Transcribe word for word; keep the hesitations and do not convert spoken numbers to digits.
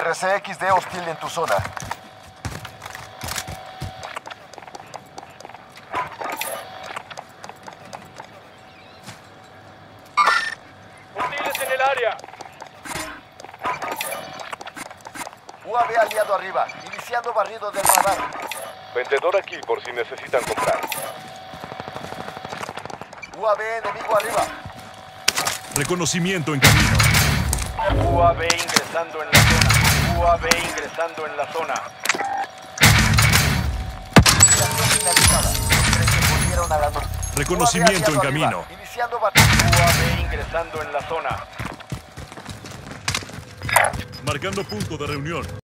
R C X D hostil en tu zona. Hostiles en el área. U A V aliado arriba. Iniciando barrido del radar. Vendedor aquí por si necesitan comprar. U A V enemigo arriba. Reconocimiento en camino. U A V ingresando en la zona. U A V ingresando en la zona. Operación finalizada. Los tres volvieron a la no- Reconocimiento U A V en aliado arriba. camino. Iniciando barrido. U A V ingresando en la zona. Marcando punto de reunión.